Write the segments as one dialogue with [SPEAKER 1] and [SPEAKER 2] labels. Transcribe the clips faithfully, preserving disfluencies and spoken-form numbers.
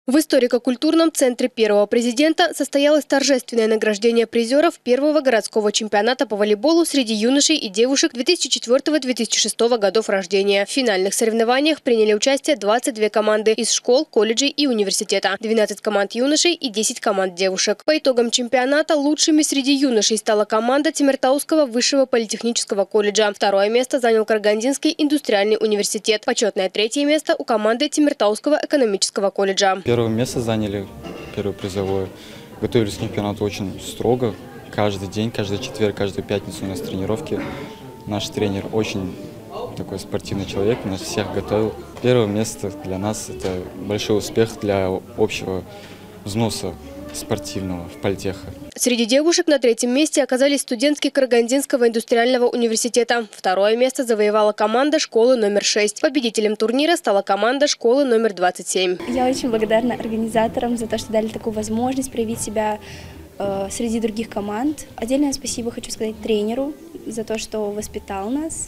[SPEAKER 1] В историко-культурном центре первого президента состоялось торжественное награждение призеров первого городского чемпионата по волейболу среди юношей и девушек две тысячи четвёртого — две тысячи шестого годов рождения. В финальных соревнованиях приняли участие двадцать две команды из школ, колледжей и университета, двенадцать команд юношей и десять команд девушек. По итогам чемпионата лучшими среди юношей стала команда Темиртауского высшего политехнического колледжа. Второе место занял Карагандинский индустриальный университет. Почетное третье место у команды Темиртауского экономического колледжа.
[SPEAKER 2] Первое место заняли, первое призовое. Готовились к чемпионату очень строго. Каждый день, каждый четверг, каждую пятницу у нас тренировки. Наш тренер очень такой спортивный человек, нас всех готовил. Первое место для нас – это большой успех для общего взноса спортивного в политеха.
[SPEAKER 1] Среди девушек на третьем месте оказались студентки Карагандинского индустриального университета. Второе место завоевала команда школы номер шесть. Победителем турнира стала команда школы номер двадцать семь.
[SPEAKER 3] Я очень благодарна организаторам за то, что дали такую возможность проявить себя э, среди других команд. Отдельное спасибо хочу сказать тренеру за то, что воспитал нас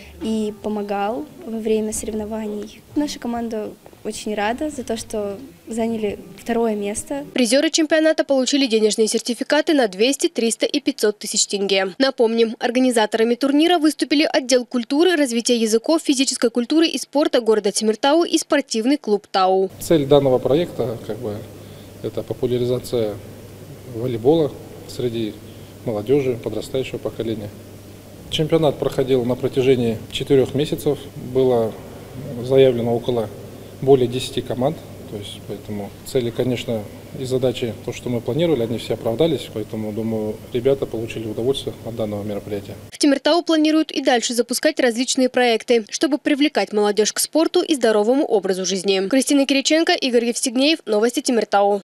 [SPEAKER 3] и помогал во время соревнований. Наша команда очень рада за то, что заняли второе место.
[SPEAKER 1] Призеры чемпионата получили денежные сертификаты на двести, триста и пятьсот тысяч тенге. Напомним, организаторами турнира выступили отдел культуры, развития языков, физической культуры и спорта города Темиртау и спортивный клуб «Тау».
[SPEAKER 4] Цель данного проекта как бы, это популяризация волейбола среди молодежи, подрастающего поколения. Чемпионат проходил на протяжении четырех месяцев. Было заявлено около более десяти команд. То есть, поэтому цели, конечно, и задачи, то, что мы планировали, они все оправдались. Поэтому, думаю, ребята получили удовольствие от данного мероприятия.
[SPEAKER 1] В Темиртау планируют и дальше запускать различные проекты, чтобы привлекать молодежь к спорту и здоровому образу жизни. Кристина Кириченко, Игорь Евстигнеев. Новости Темиртау.